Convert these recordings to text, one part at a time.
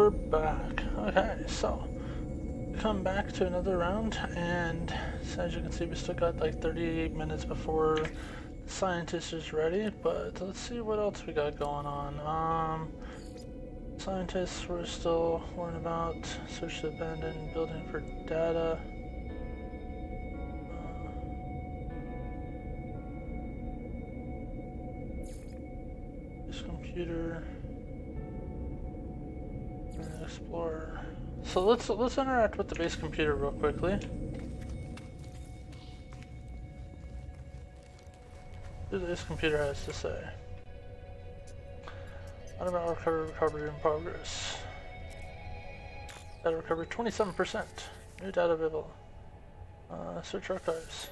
we're back. Okay, so come back to another round, and as you can see, we still got like 38 minutes before the scientist is ready. But let's see what else we got going on. Scientists, we're still learning about search the abandoned building for data. This computer. Explorer. So let's interact with the base computer real quickly. What this computer has to say. What about recovery in progress? Data recovery 27%. New data available. Search archives.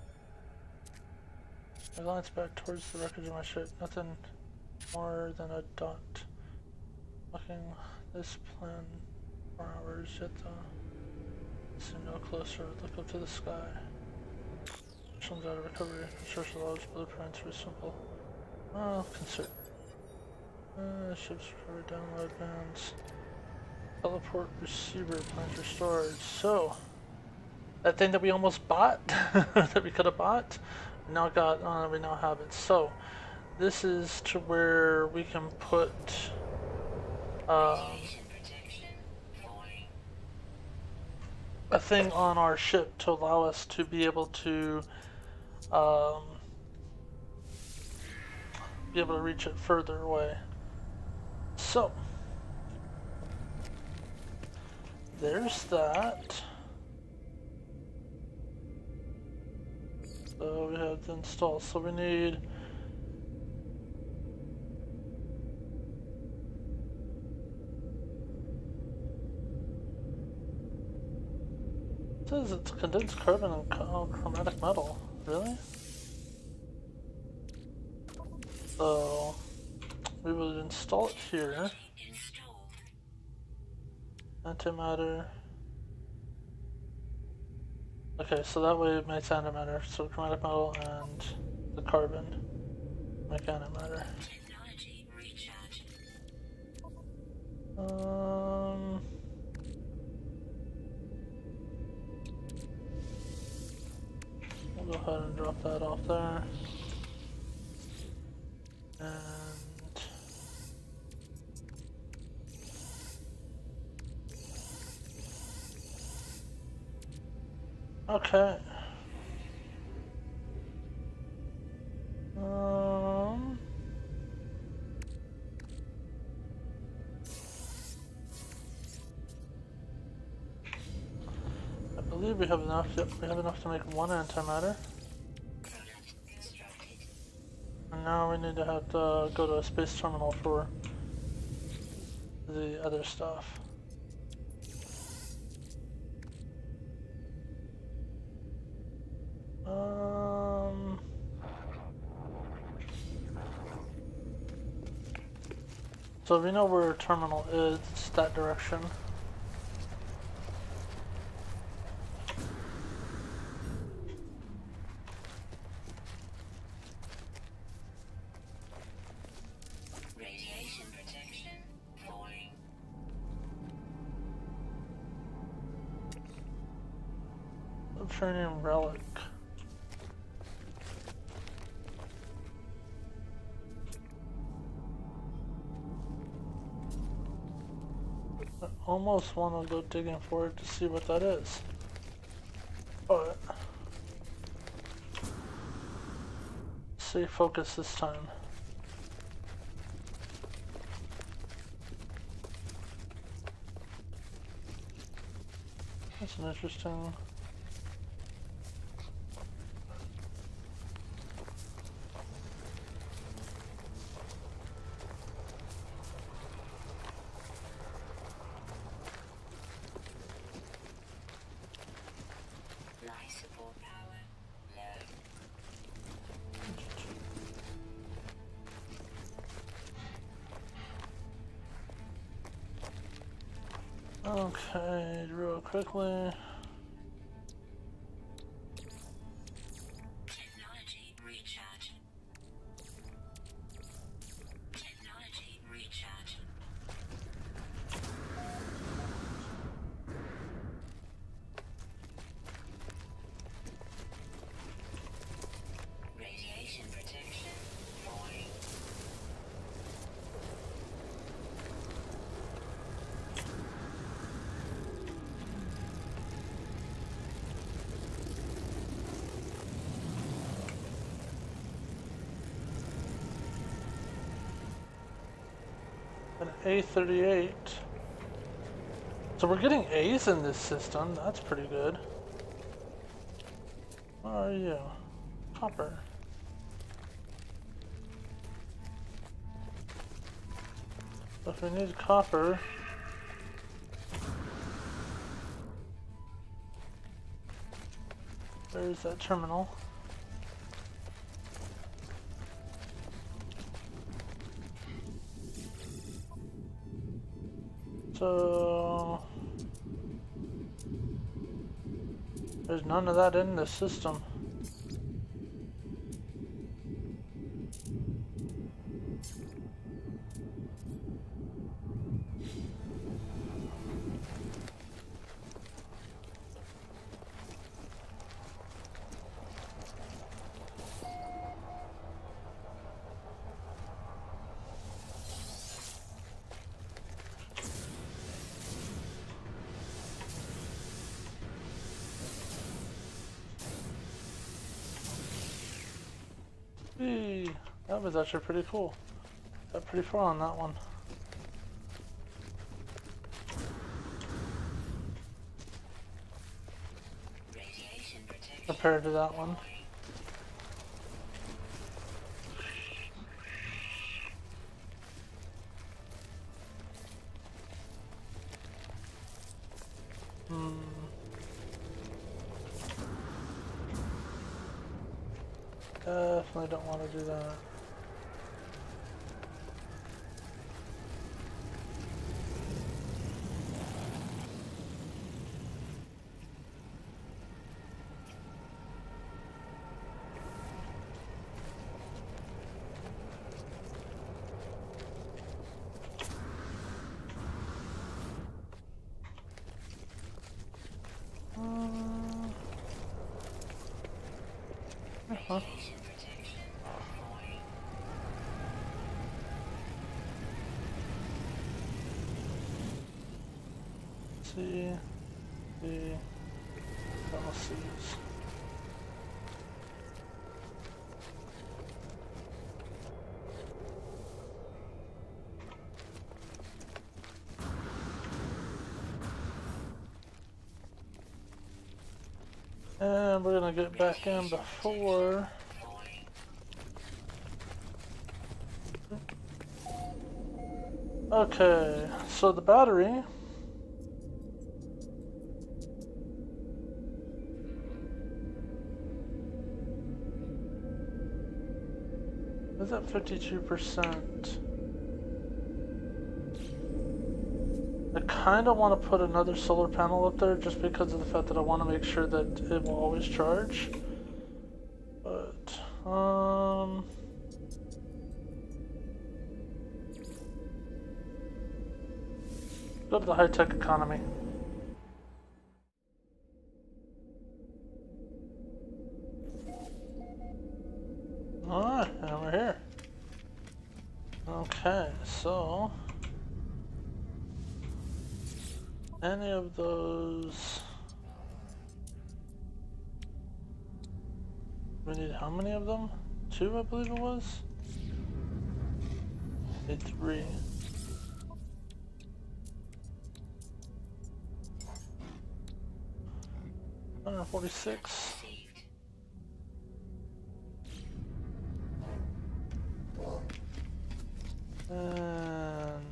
I glance back towards the records of my ship. Nothing more than a dot. Looking this plan for hours yet though. See no closer. Look up to the sky. Some data recovery. Source of logs, blueprints were simple. Consider. Ships recovery download bands. Teleport receiver plans restored. So that thing that we almost bought, that we could have bought, we now have it. So this is to where we can put a thing on our ship to allow us to be able to reach it further away. So there's that. So we have to install. So we need it says it's condensed carbon and chromatic metal. Really? So we will install it here. Antimatter. Okay, so that way it makes antimatter. So chromatic metal and the carbon make antimatter. We'll go ahead and drop that off there. And okay. I believe we have enough. Yep, we have enough to make one antimatter. And now we need to have to go to a space terminal for the other stuff. So we know where terminal is, it's that direction. Radiation protection falling. Subterranean relic. I almost want to go digging for it to see what that is. But stay focused this time. That's an interesting. Okay, real quickly. Technology recharge. Technology recharge. An A38. So we're getting A's in this system. That's pretty good. Where are you? Copper. So if we need copper, there's that terminal. So there's none of that in the system. Hey, that was actually pretty cool. Got pretty far on that one. Compared to that one. Definitely don't want to do that. Uh-huh. See, C's. And we're gonna get back in before. Okay, so the battery. Is at 52%. I kind of want to put another solar panel up there just because of the fact that I want to make sure that it will always charge. But, go to the high-tech economy. Alright, and we're here. Okay, so any of those, we need how many of them? 2, I believe it was? Need 3. $146. And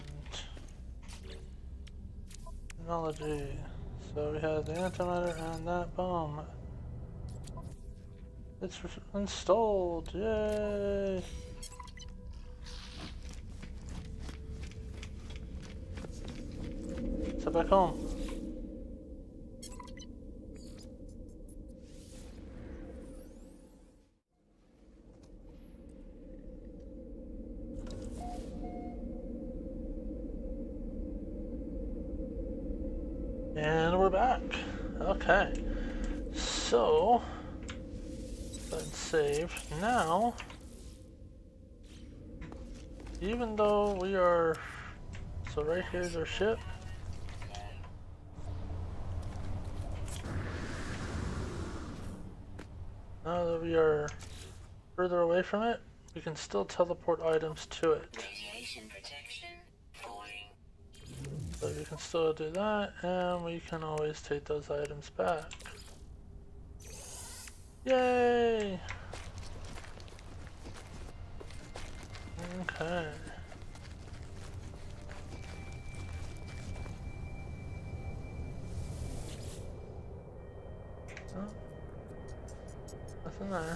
technology. So we have the antimatter and that bomb. It's installed. Yay! So back home. And we're back. Okay. So let's save. Now, even though we are, so right here's our ship. Now that we are further away from it, we can still teleport items to it. Radiation protection falling. So you can still do that, and we can always take those items back. Yay! Okay. Oh, nothing there.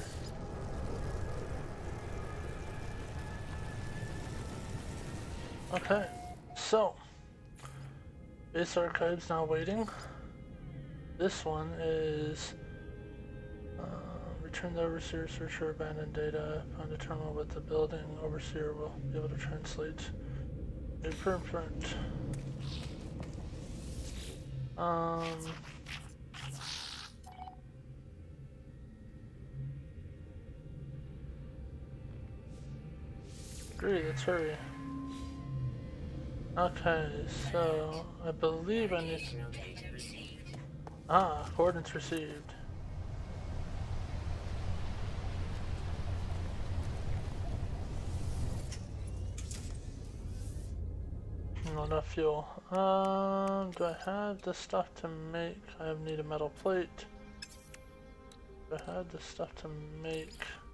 Okay, so base archive's now waiting. This one is return the overseer searcher abandoned data. Find a terminal with the building. Overseer will be able to translate new print. Great, let's hurry. Okay, so I believe I need. Coordinates received. Not enough fuel. Do I have the stuff to make? I need a metal plate. Do I have the stuff to make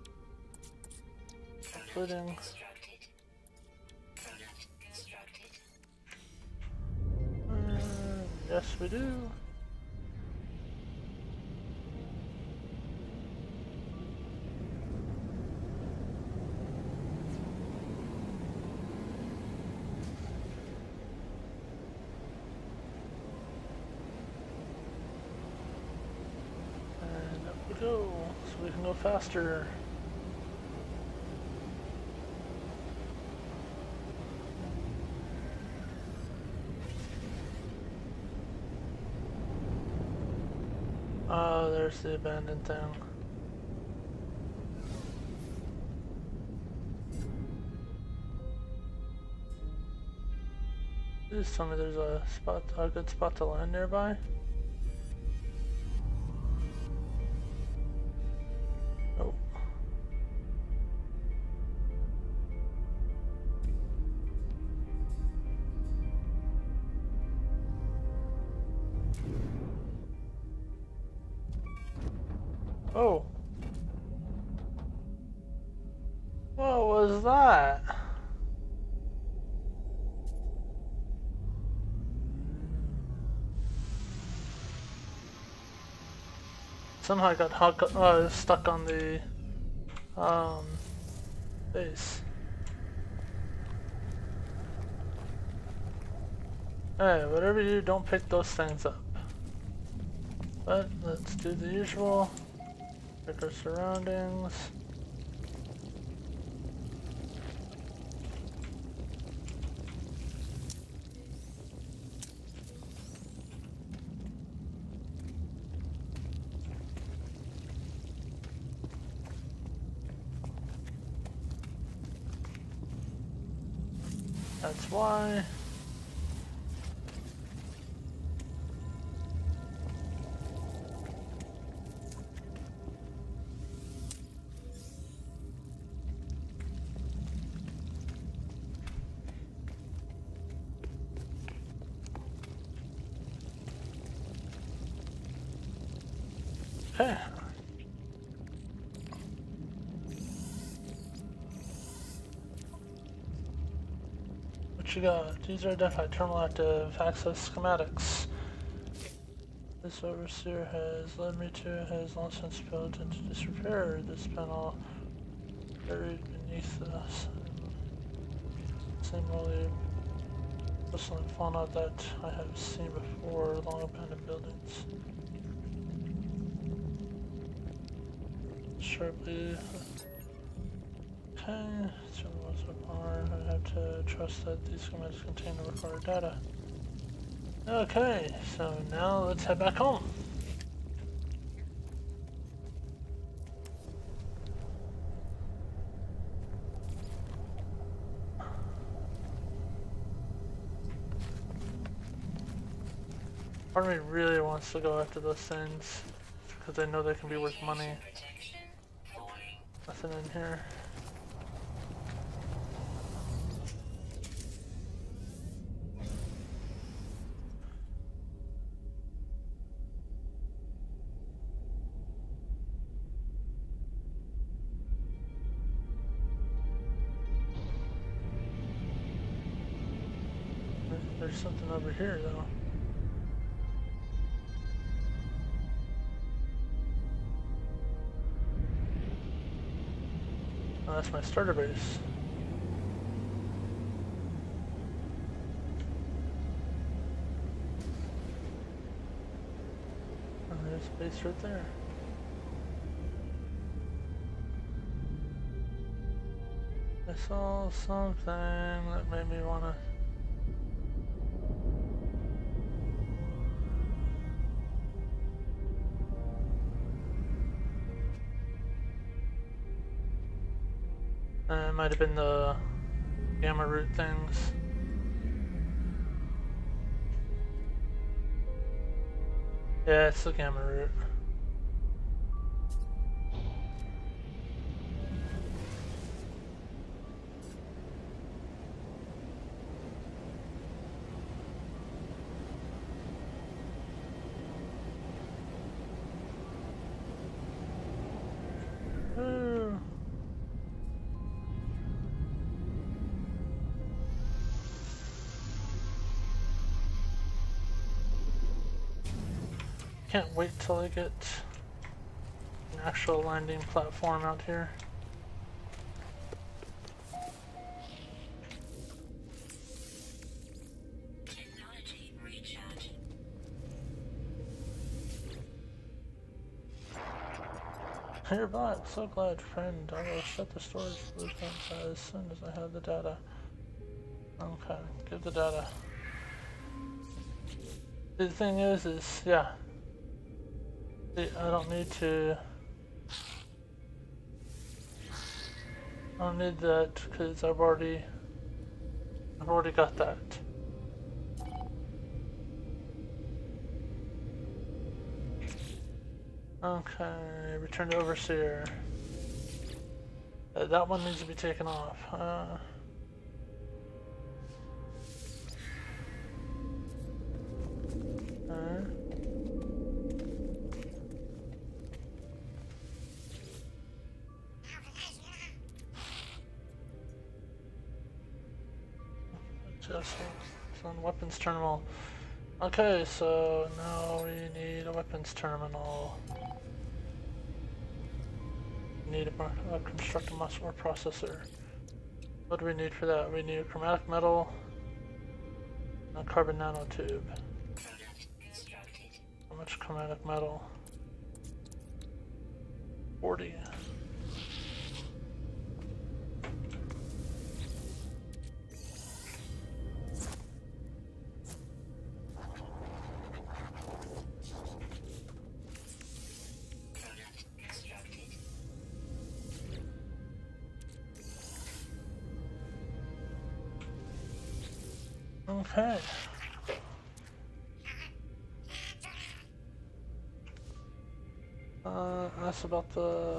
plating? Yes, we do. And up we go, so we can go faster. Oh, there's the abandoned thing. Please tell me there's a good spot to land nearby. Nope. Oh. What was that? Somehow I got stuck on the base. Hey, whatever you do, don't pick those things up. But let's do the usual. Check our surroundings. That's why. Okay. What you got? User identified, terminal active, access schematics. This overseer has led me to has long since built into disrepair. This panel buried beneath us. Similarly, bristling fauna that I have seen before along abandoned buildings. Sharply. Okay, so what's up hard? I have to trust that these schematics contain the required data. Okay, so now let's head back home. Part of me really wants to go after those things because I know they can be worth money. Nothing in here. there's something over here though. Oh, that's my starter base. And there's a base right there. I saw something that made me wanna... It might have been the gamma root things. Yeah, it's the gamma root. Ooh. Can't wait till I get an actual landing platform out here. Technology recharge. You're back. So glad, friend. I will shut the storage blueprints as soon as I have the data. Okay, give the data. The thing is, yeah. See, I don't need to... I don't need that because I've already got that. Okay, return to overseer. That one needs to be taken off. Just on weapons terminal. Okay, so now we need a weapons terminal. We need a construct a muscle processor. What do we need for that? We need a chromatic metal and a carbon nanotube. Product constructed. How much chromatic metal? 40. Product constructed. Okay. That's about the...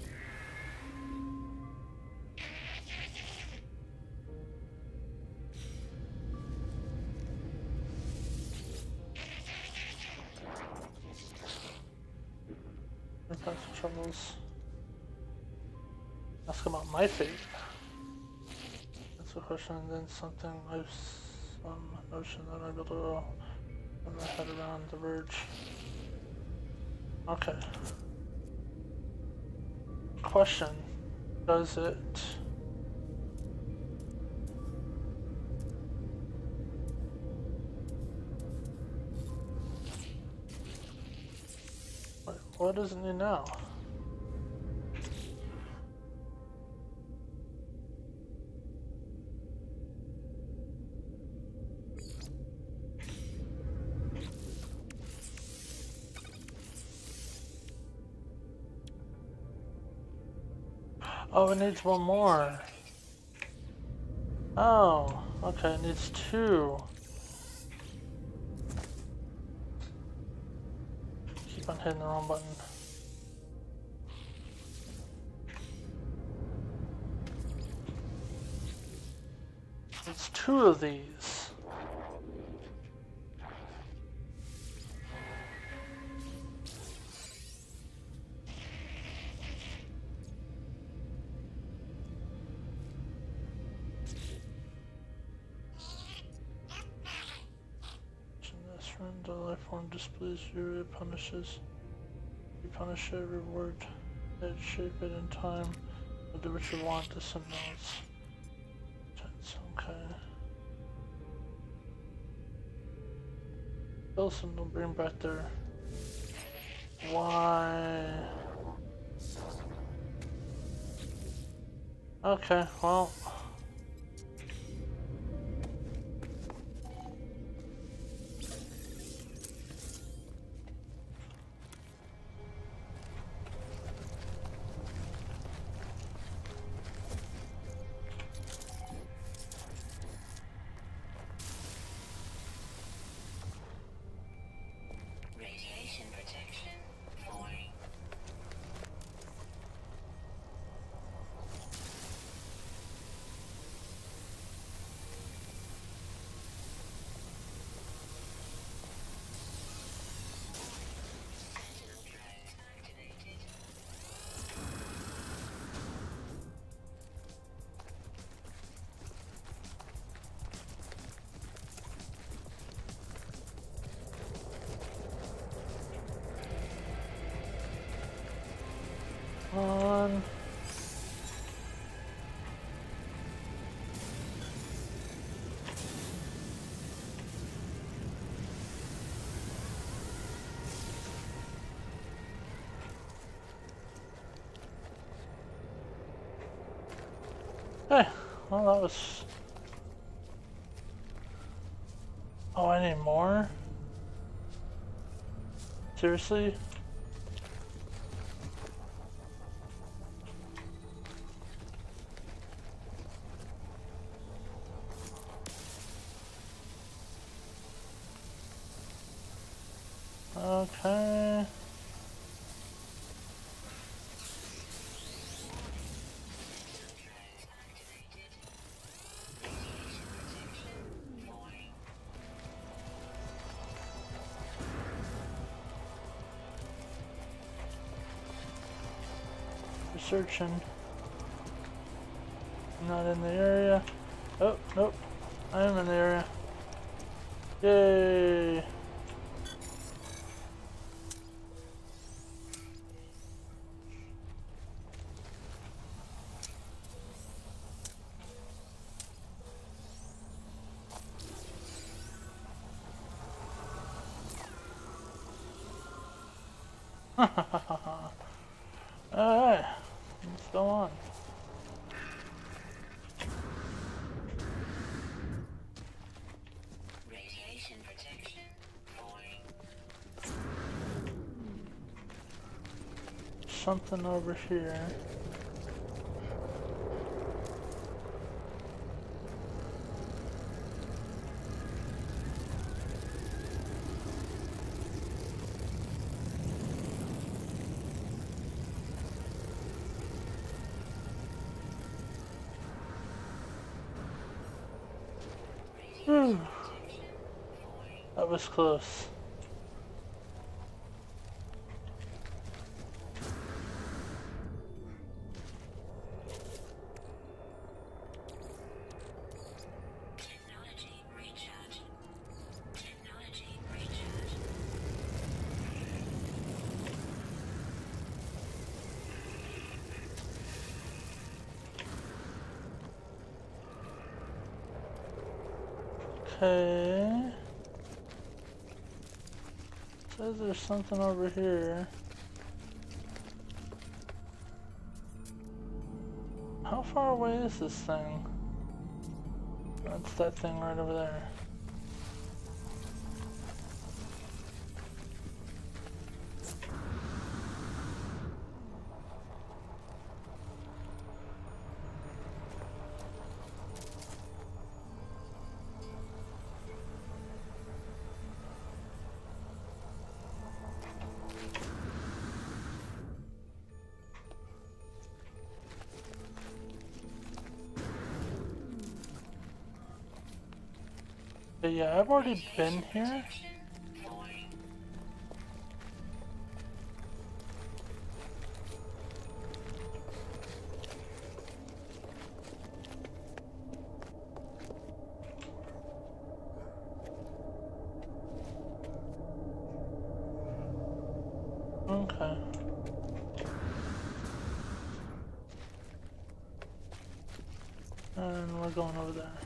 troubles. Ask about my fate. That's a question, and then something I've some notion that I'll be able to get my head around the verge. Okay. Question. Does it... Wait, what does it need now? Oh, it needs one more. Oh, okay, it needs two. Keep on hitting the wrong button. It's two of these. The life form displeases you, it punishes. You punish it, reward it, shape it in time. Or do what you want to something else. Okay. Wilson will bring back their... Why? Okay, well... Radiation protection falling. Sentinel drones activated. On. Hey, well that was... Oh, I need more? Seriously? Okay. Searching. I'm not in the area. Oh, nope. I am in the area. Yay! Alright, let's go on. Radiation protection falling. Something over here. Whew. That was close. Technology recharge. Technology recharge. Okay. Says there's something over here. How far away is this thing? That's that thing right over there. But yeah, I've already been here. Okay. And we're going over there.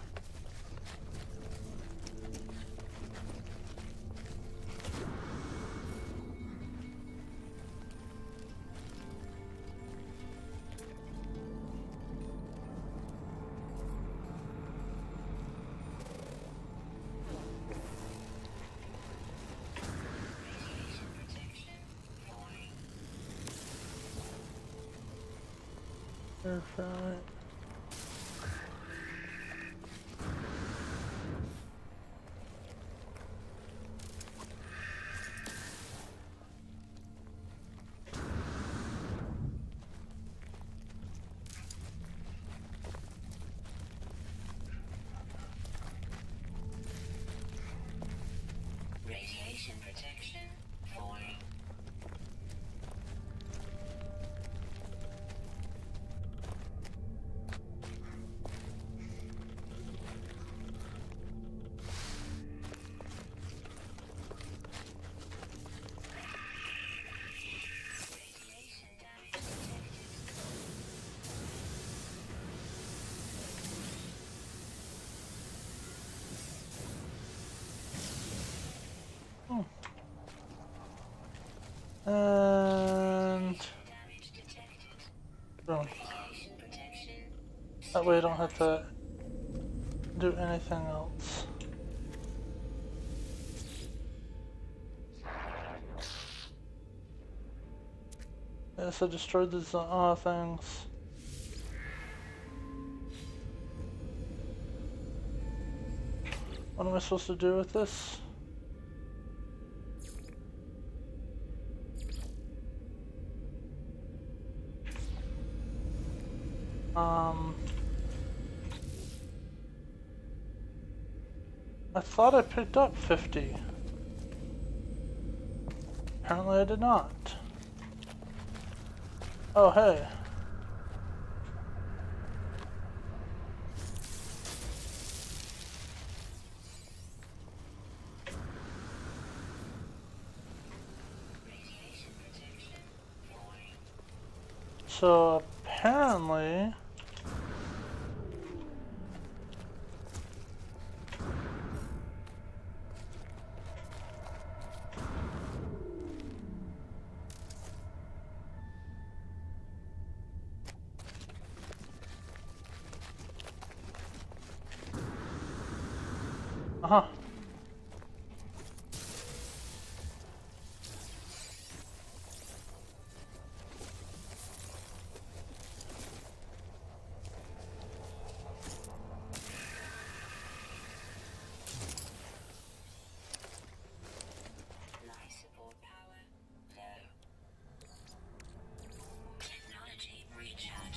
Perfect. Radiation protection falling. Radiation damage Oh. And detected. boom. Radiation protection. That way I don't have to do anything else. Yes, I destroyed the things. What am I supposed to do with this? I thought I picked up 50. Apparently I did not. Oh, hey. Radiation protection falling. So apparently uh-huh. Life support power low. Technology recharge.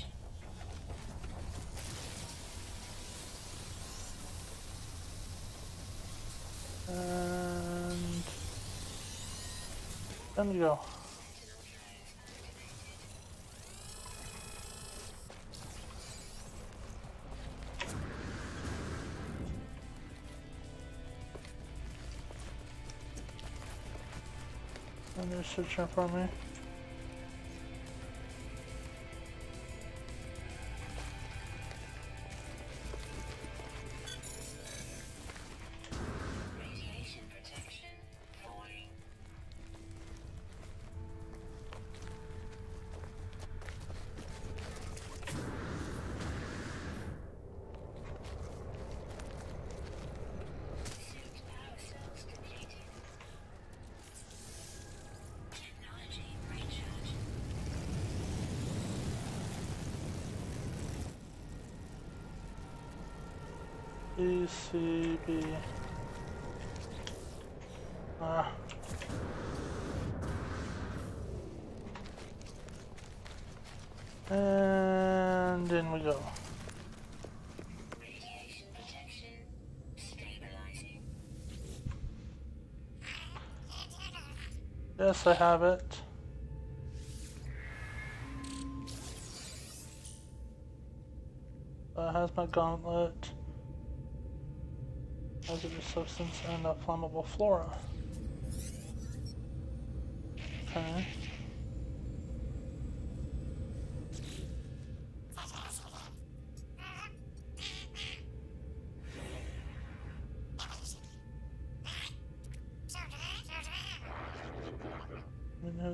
And then we go. Sentinel drones activated. And they're searching for me. Radiation protection falling. Suit power cells depleted. Technology recharge. ECB. Ah. And in we go. Radiation protection stabilizing. Yes, I have it. That has my gauntlet. Hazardous substance and a flammable flora. Okay.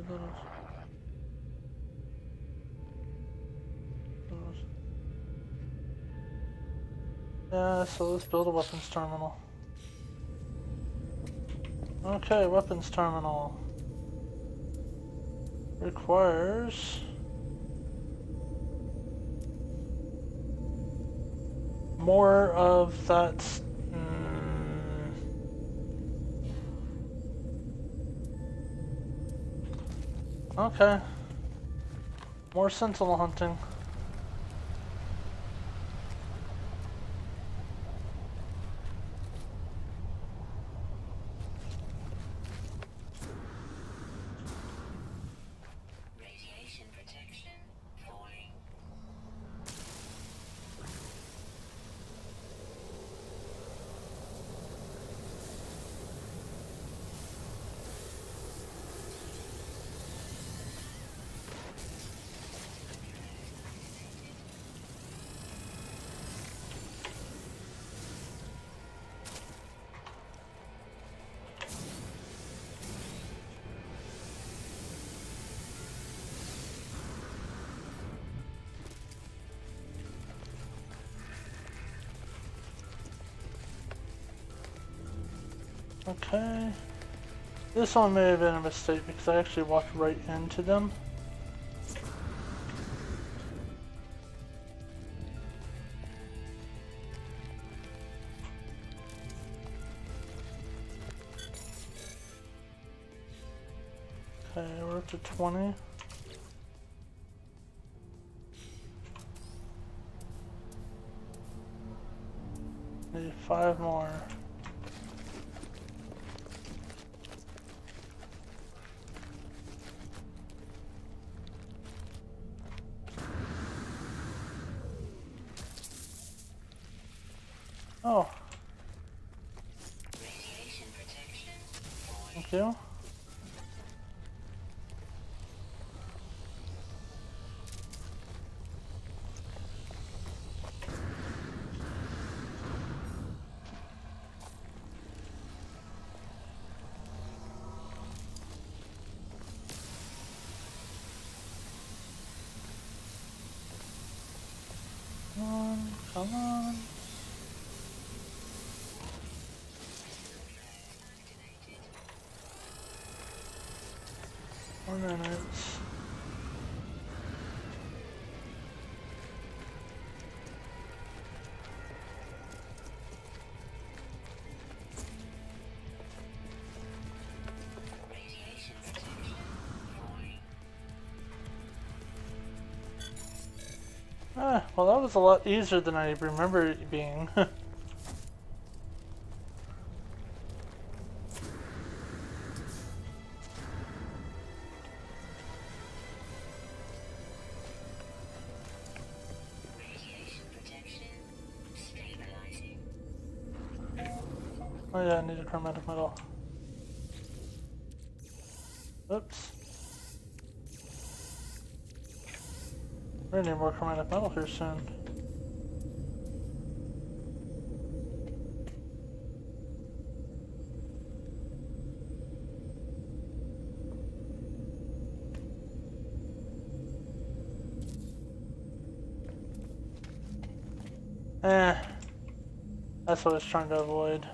Yeah, so let's build a weapons terminal. Okay, weapons terminal. Requires more of that. Okay. More sentinel hunting. Radiation protection falling. Okay. This one may have been a mistake because I actually walked right into them. Okay, we're up to 20. Need 5 more. Oh, Radiation protection falling. thank you. Come on, come on. Activated. 4 minutes. Radiation protection falling. Ah, well that was a lot easier than I remember it being. Radiation protection stabilizing. Oh yeah, I need a chromatic metal. Oops. We're gonna need more chromatic metal here soon. That's what I was trying to avoid.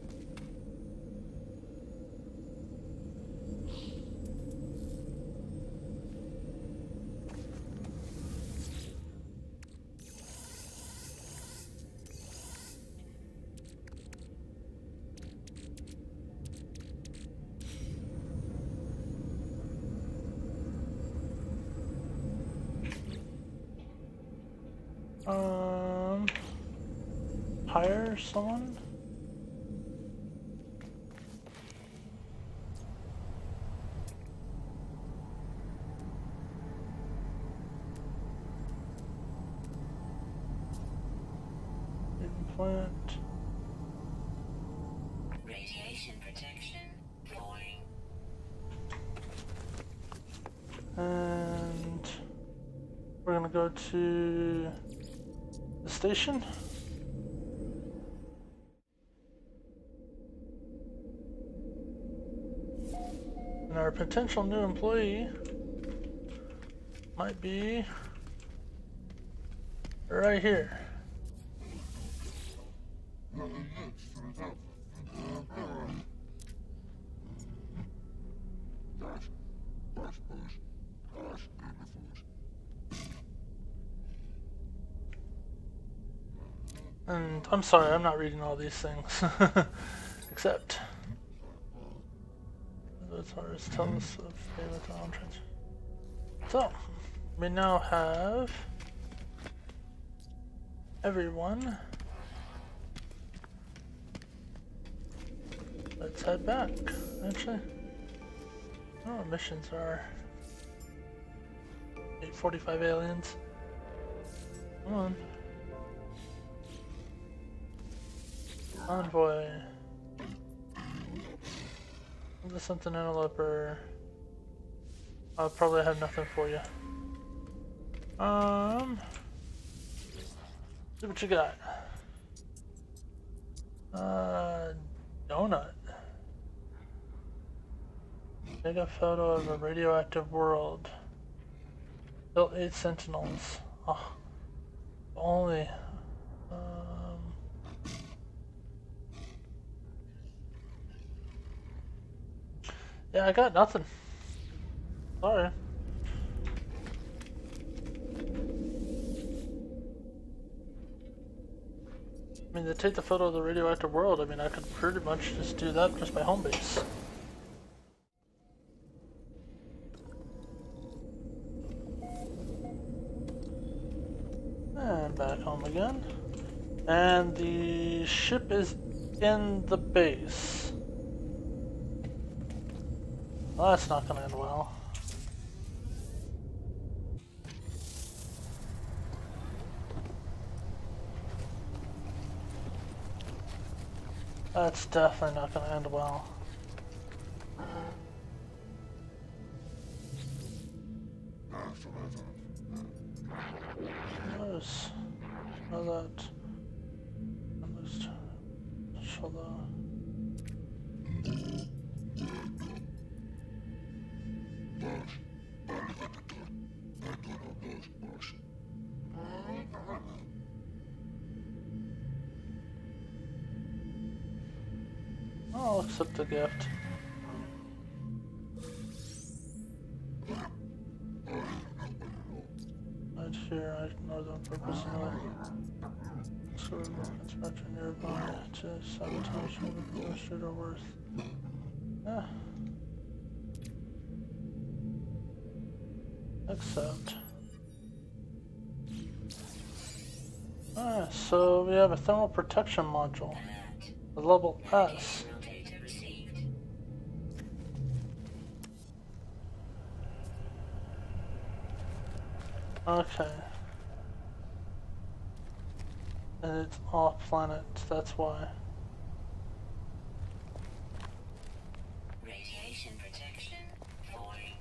Hire someone? Plant. Radiation protection falling. And we're gonna go to the station. And our potential new employee might be right here. And I'm sorry, I'm not reading all these things. Except as far as tell us of favorite entrance. So we now have everyone. Let's head back. Actually, I don't know what missions are. 845 aliens. Come on. Envoy. Is there something interloper? I'll probably have nothing for you. See what you got. Donut. Take a photo of a radioactive world. Built 8 sentinels. Oh, only. Yeah, I got nothing. Sorry. I mean, to take the photo of the radioactive world, I mean, I could pretty much just do that just by home base. And back home again. And the ship is in the base. Well, that's not gonna end well. That's definitely not gonna end well. Notice that. At least show the. I'll accept the gift. Right here, I ignore them purposely. Sort of inspector nearby to sabotage the shoot or worth. Yeah. Accept. Alright, so we have a thermal protection module. The level S. Okay. And it's off planet, that's why. Radiation protection falling.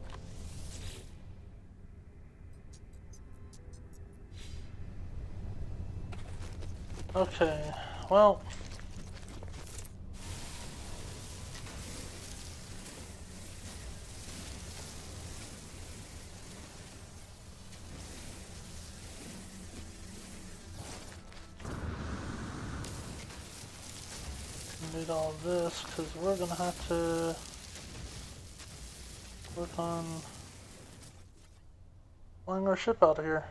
Okay, well. Need all this because we're gonna have to work on flying our ship out of here.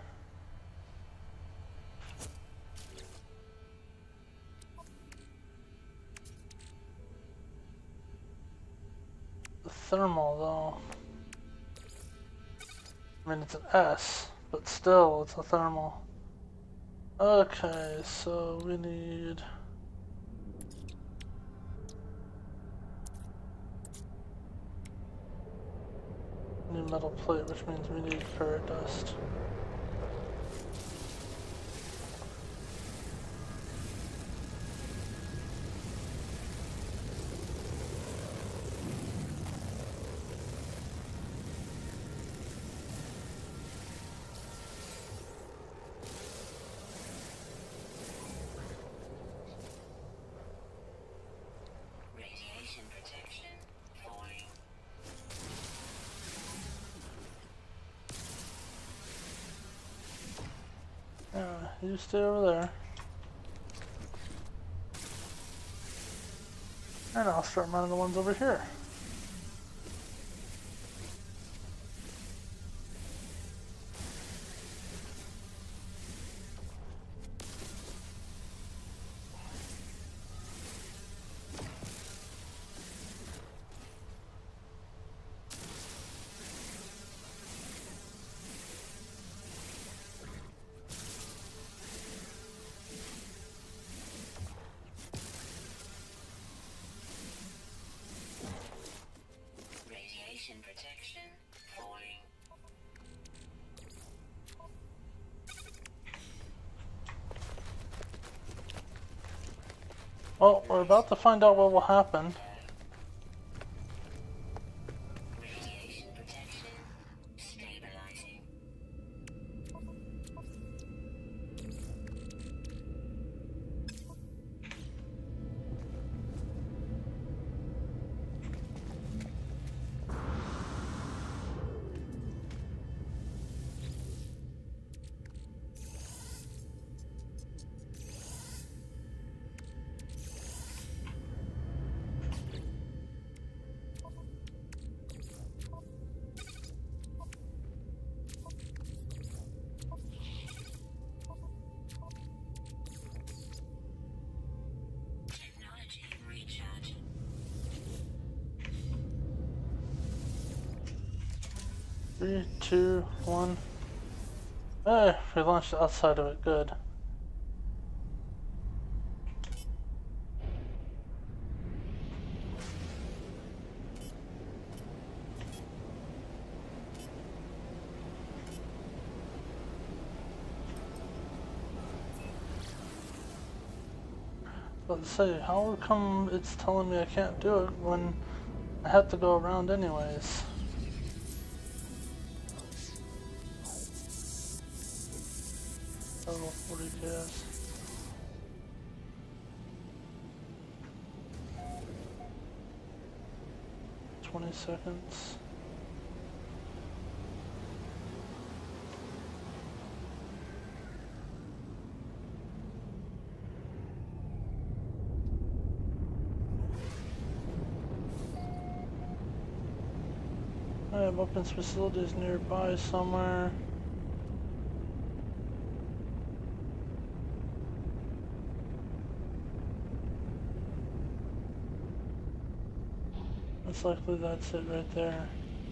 The thermal though, I mean it's an S, but still it's a thermal. Okay, so we need new metal plate, which means we need ferret dust. Radiation protection falling. You stay over there. And I'll start running the ones over here. Radiation protection falling. Well, we're about to find out what will happen. Radiation protection stabilizing. Technology recharge. 3, 2, 1. Hey, we launched outside of it. Good. Let's see, how come it's telling me I can't do it when I have to go around anyways? Oh, what do you guys? $20. I have weapons facilities nearby somewhere. Most likely that's it right there.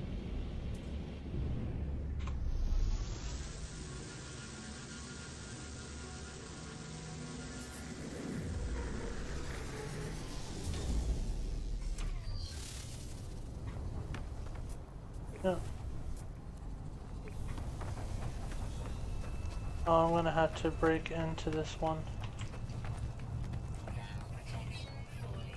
Yeah. Oh, I'm gonna have to break into this one. Protection falling.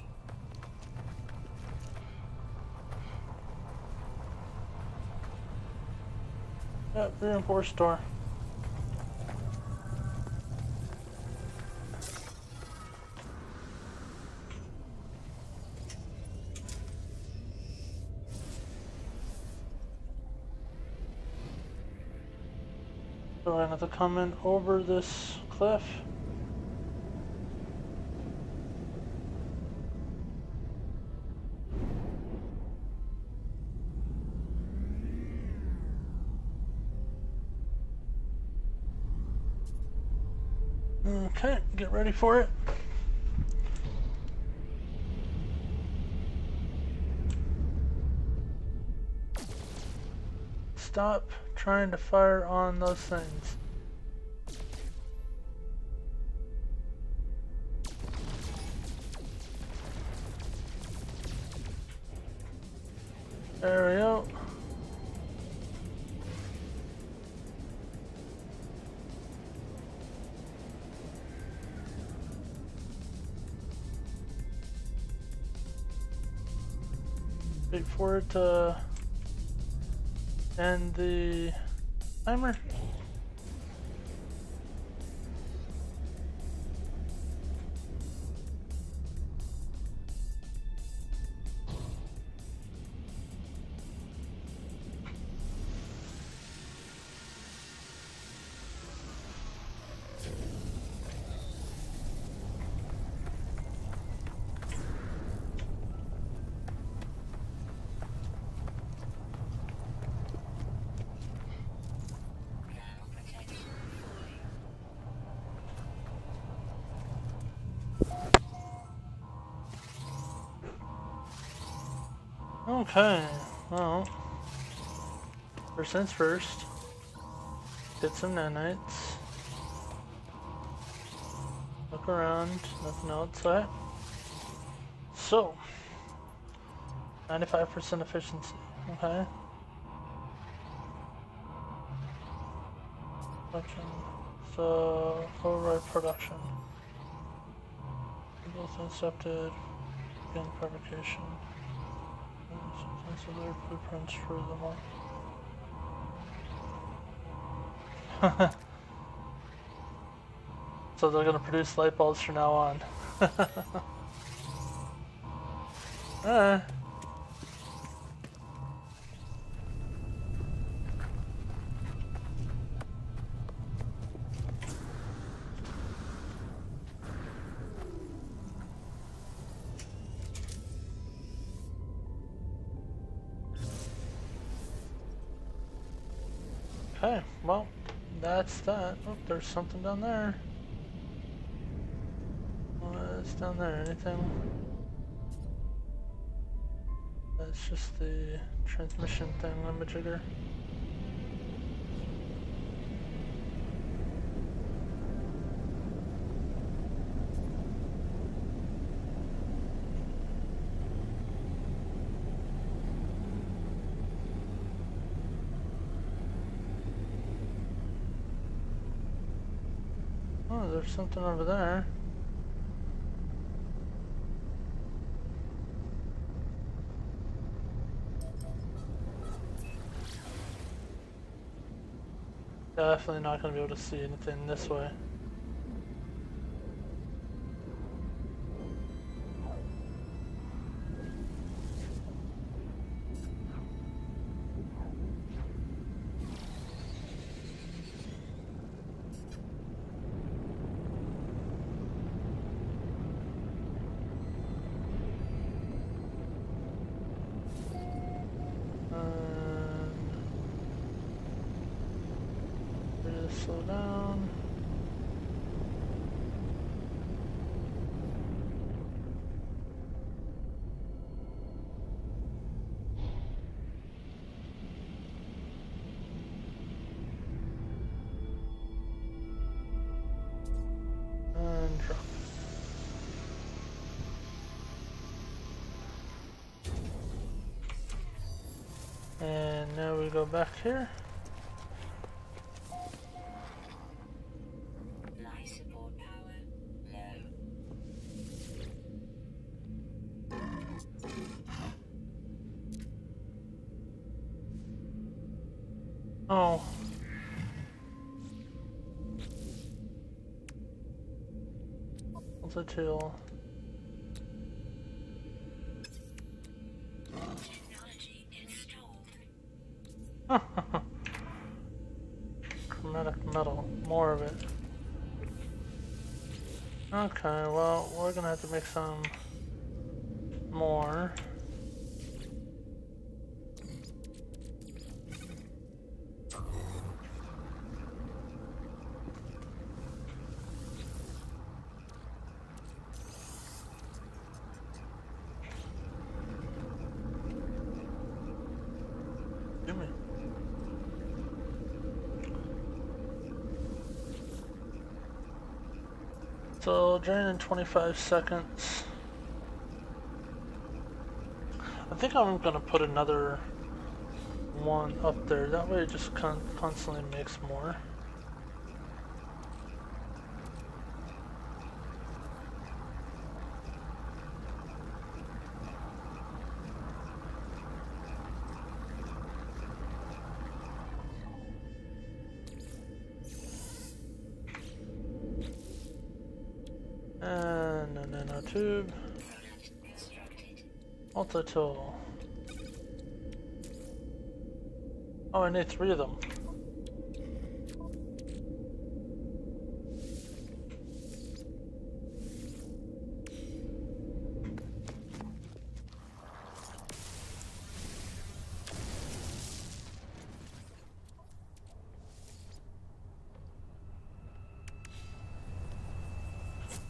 Yep, reinforced door. So I have to come in over this cliff. Okay, get ready for it. Stop trying to fire on those things. There we go. Wait for it to end the timer. Okay, well, first things first. Get some nanites. Look around, nothing outside. So, 95% efficiency, okay. Production. So, override production. Both accepted. Begin fabrication. So there are blueprints for the more. So they're gonna produce light bulbs from now on. uh. Okay, well, that's that. Oh, there's something down there. What's down there? Anything? That's just the transmission thing, limajigger. Oh, there's something over there. Definitely not going to be able to see anything this way. Slow down. And drop. And now we go back here. Life support power low. Oh. What's a tool? Technology installed. Chromatic metal. More of it. Okay, well, we're gonna have to make some more. Gimme. So, drain in 25 seconds. I think I'm gonna put another one up there. That way it just constantly makes more. And a nanotube. Multi-tool. Oh, I need 3 of them.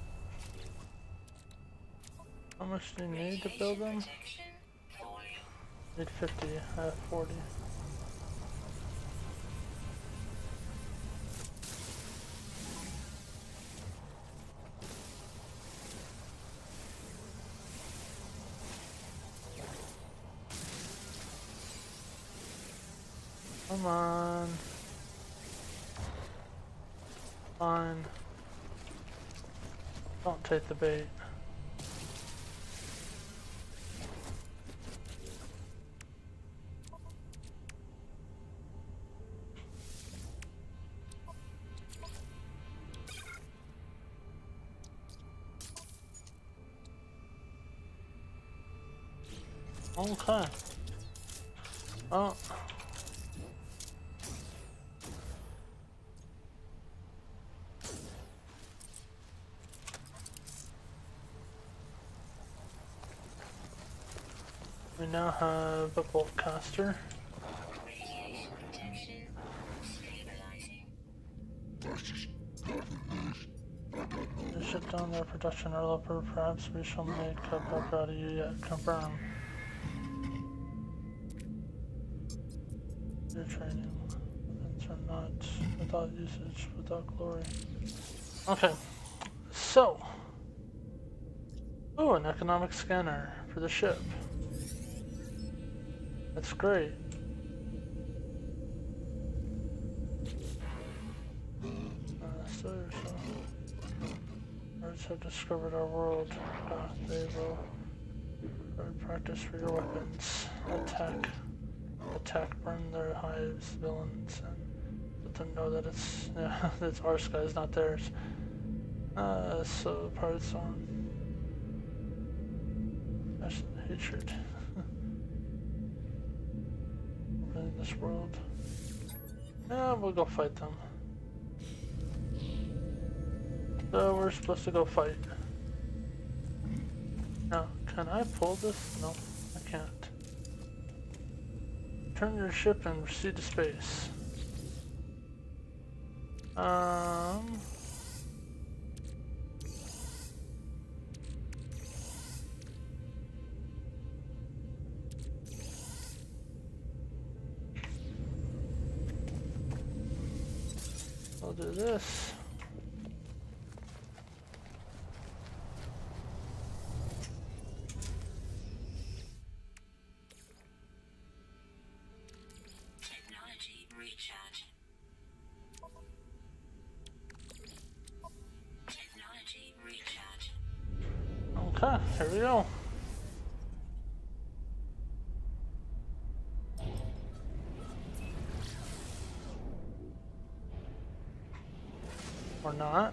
How much do you need to build them? Protection falling. Need 50, I have 40. Come on. Fine. Don't take the bait. Okay. Oh. We now have a bolt caster. Radiation protection. Stabilizing. They shut down their production developer. Perhaps we shall make a puppet out of you yet. Confirm. Your training. Weapons are not without usage, without glory. Okay. So. Oh, an economic scanner for the ship. That's great. So yourself. Birds have discovered our world. They will practice for your weapons. Attack, burn their hives, villains, and let them know that it's it's our skies, not theirs. So parts on. Passion, hatred. In this world. Yeah, we'll go fight them. So we're supposed to go fight. Now, can I pull this? No, I can't. Turn your ship and proceed to space. I'll do this. Technology recharge. Technology recharge. Okay, here we go. Or not.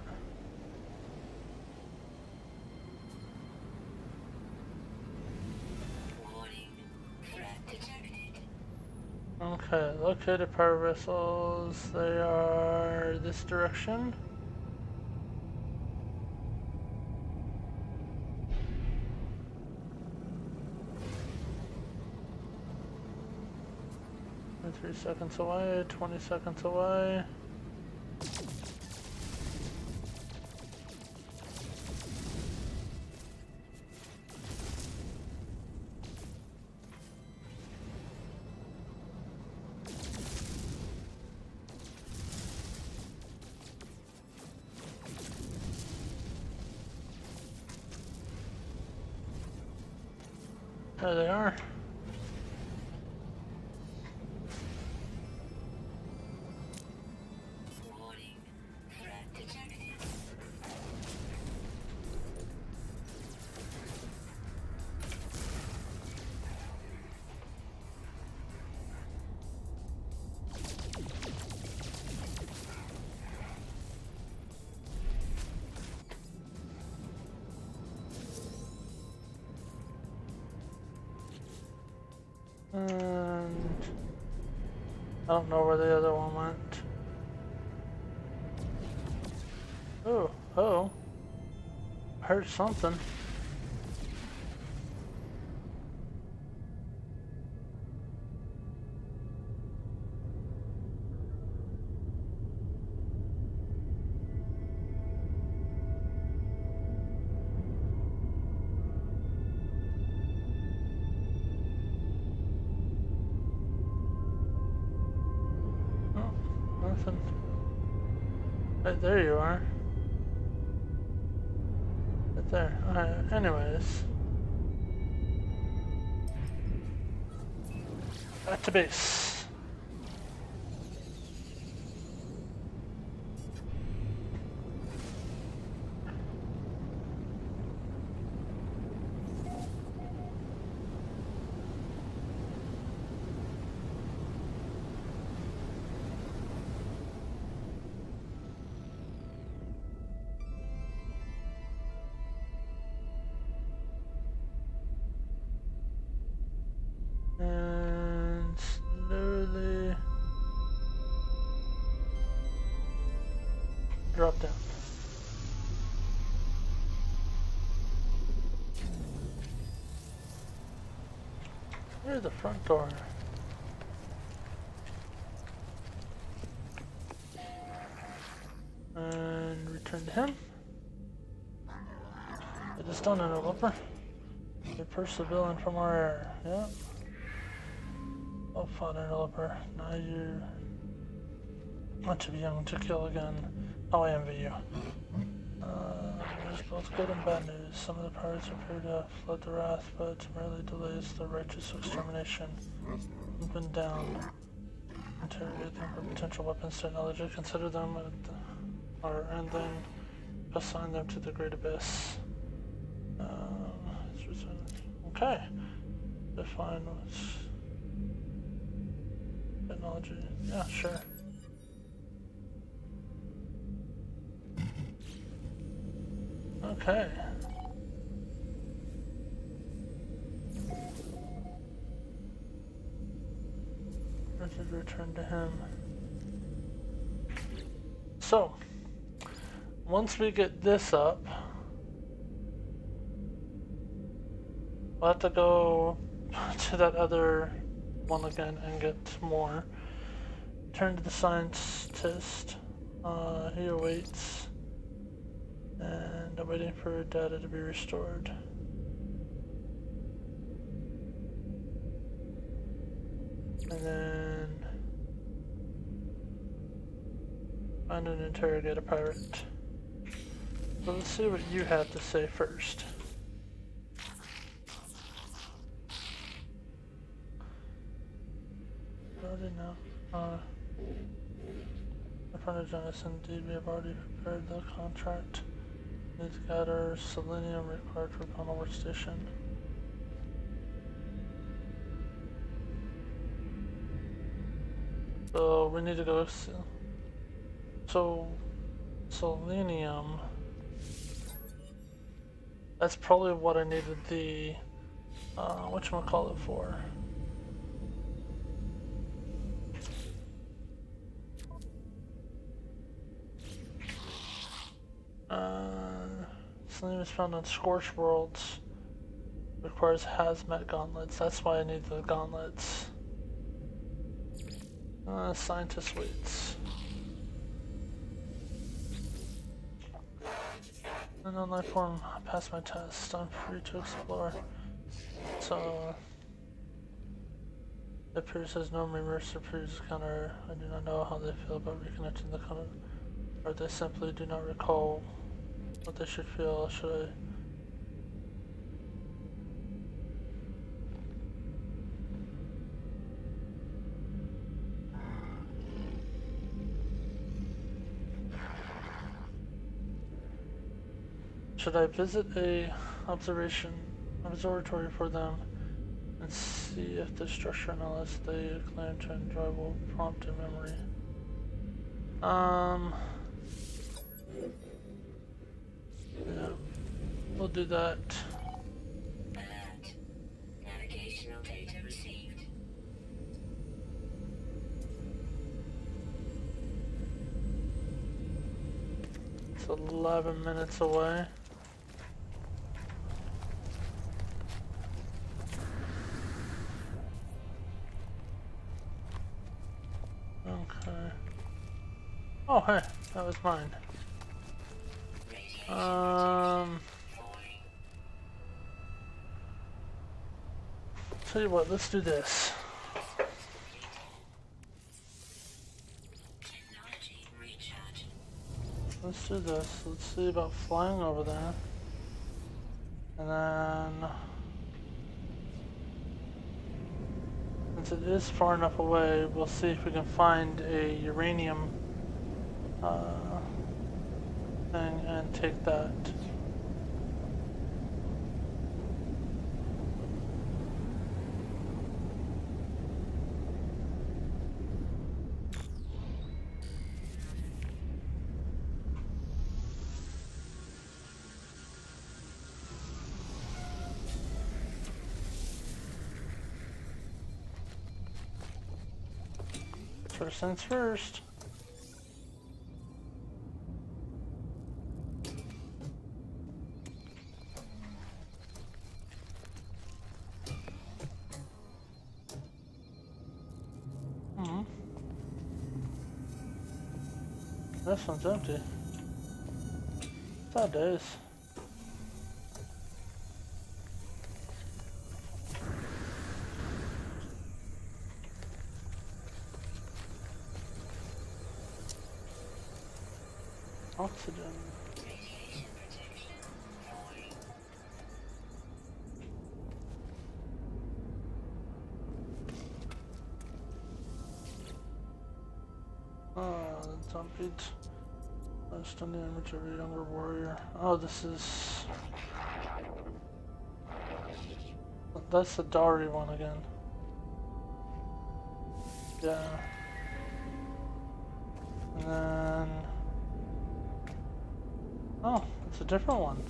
Warning. Threat detected. Okay, located power vessels. They are this direction. We're 3 seconds away, 20 seconds away. There they are. Warning. Threat detected. And I don't know where the other one went. Oh, I heard something. nothing. Right there you are. Right there. Alright, anyways. Back to base. And slowly drop down. Here's the front door. And return to him. It is done, interloper. You purse the villain from our air. Yep. Oh, fun, interloper. Now you're not too young to kill again. Oh, I envy you. There's both good and bad news. Some of the pirates appear to have fled the wrath, but merely delays the righteous extermination. Up and down. Interrogate them for potential weapons technology. Consider them and then assign them to the Great Abyss. Okay. Define what's technology. Yeah, sure. Okay. Return to him. So, once we get this up, we'll have to go to that other one again and get more. Turn to the scientist. He awaits. And I'm waiting for data to be restored. And then find and interrogate a pirate. So let's see what you have to say first. Already know. In front of Jonas, indeed, we have already prepared the contract. Need to gather selenium required for panel workstation. So we need to go. So selenium. That's probably what I needed the whatchamacallit for. Selenium is found on Scorch Worlds. Requires hazmat gauntlets. That's why I need the gauntlets. Scientist waits. Unknown life form. I passed my test. I'm free to explore. So it appears there's no remorse or previous encounter. I do not know how they feel about reconnecting the counter, or they simply do not recall what they should feel. Should I? Should I visit a observatory for them and see if the structure analysis they claim to enjoy will prompt a memory? Yeah, we'll do that. Alert. Navigational data received. It's 11 minutes away. Okay. Oh, hey, that was mine. Tell you what, let's do this. Technology do this. Let's see about flying over there. And then, since it is far enough away, we'll see if we can find a uranium thing and take that. First things first. This one's empty. Sad days. Oxygen. Radiation protection. That's unbeat. Placed on the image of a younger warrior. Oh, this is... That's the Dari one again. Yeah. And then... Oh, it's a different one.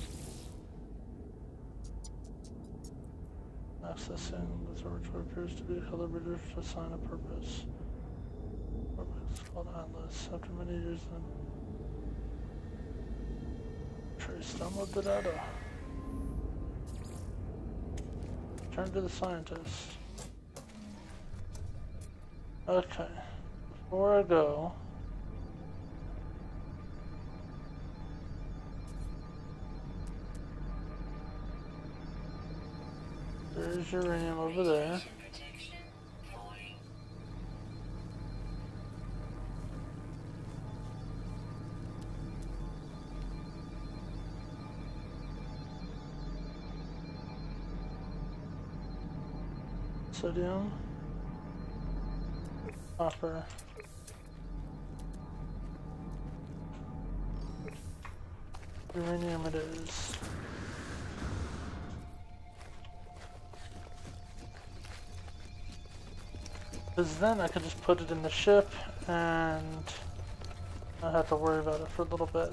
Accessing the observatory appears to be calibrated to assign a purpose. It's called Atlas. After many years in trace download the data. Turn to the scientist. Okay. Before I go, there's uranium over there. Sodium, copper, uranium it is. Because then I could just put it in the ship and not have to worry about it for a little bit.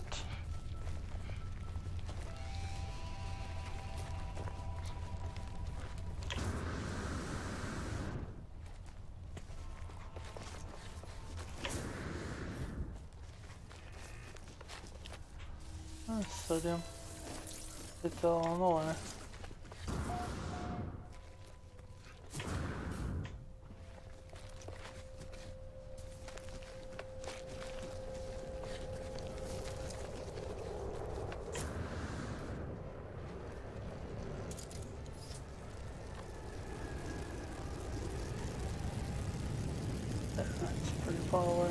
Sodium. It's all on the way. Yeah, it's pretty far away.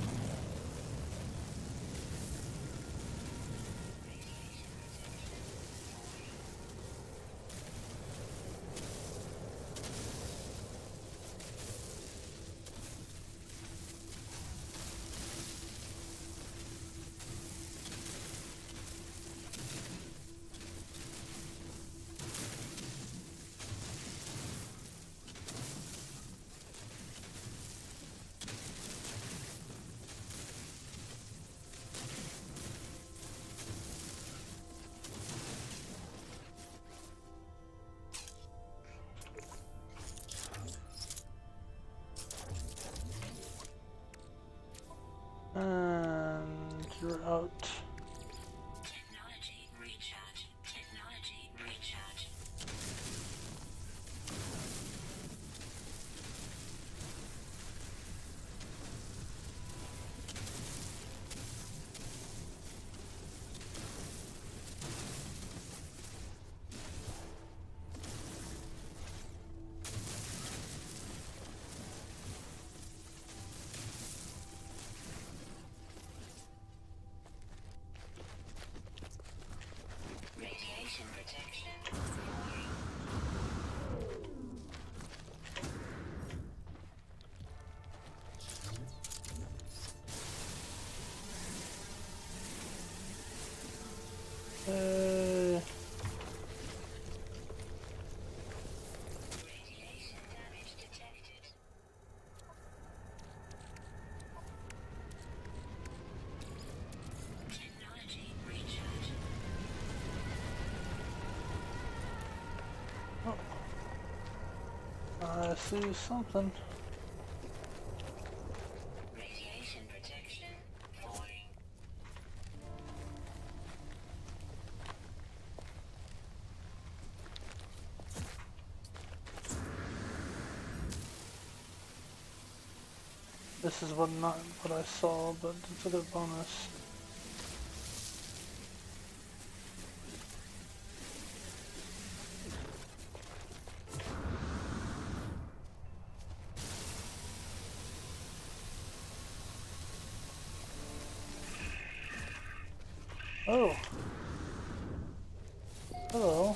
And you're out. Technology recharge. Technology recharge. Oh, I see something. Radiation protection falling. This is not what I saw, but it's a good bonus. Oh. Hello.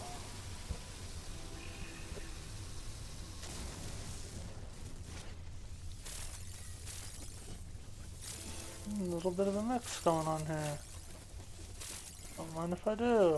A little bit of a mix going on here. Don't mind if I do.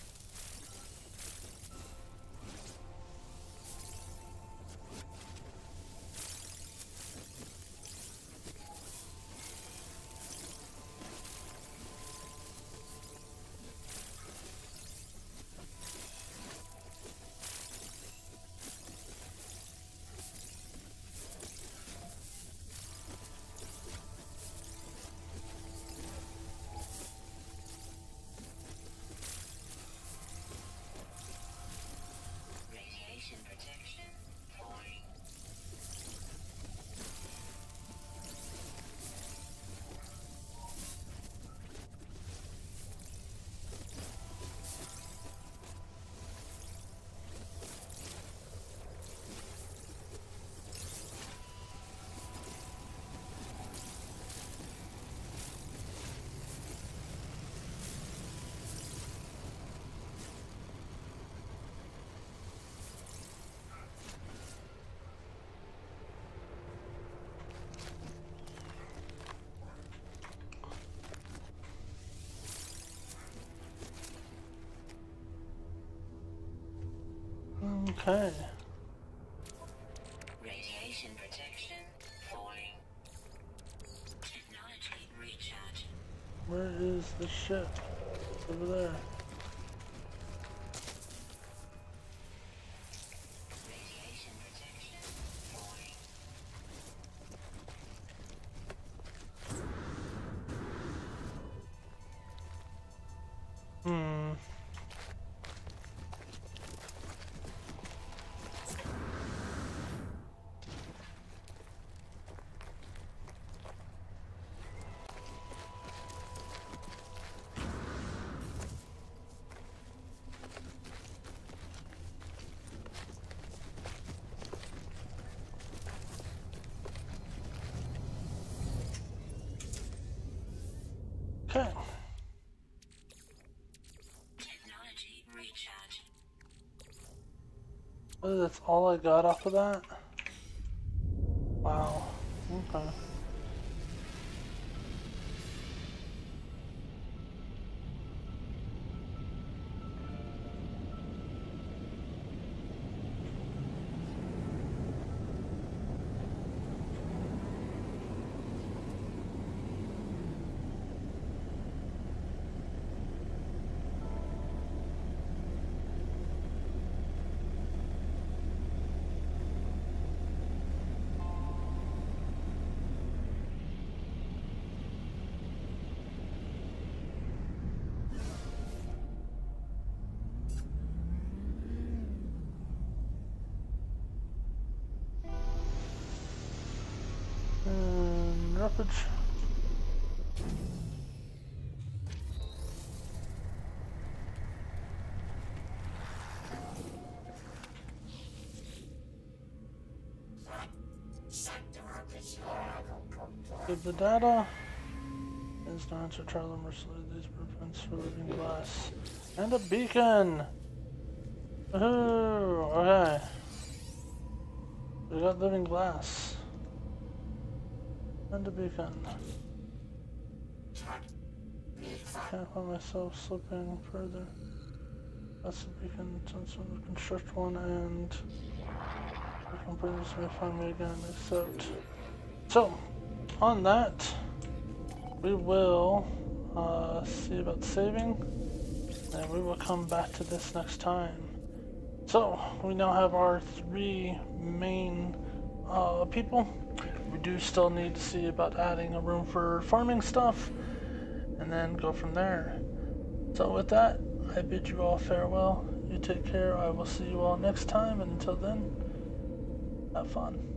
Radiation protection falling. Okay. Radiation protection falling. Technology recharge. Where is the ship? Over there. Radiation protection falling. Hmm. Okay. Technology recharge. Oh, that's all I got off of that? Wow. Okay. And rapid. Give the data. Is to answer traveler mercilessly these blueprints for living glass. And a beacon! Woohoo! Okay. We got living glass. And a beacon. Can't find myself slipping further. That's the beacon, since I'm construct one and the companies may find me again, except. So, on that, we will see about saving, and we will come back to this next time. So, we now have our 3 main people. We do still need to see about adding a room for farming stuff, and then go from there. So with that, I bid you all farewell. You take care. I will see you all next time, and until then, have fun.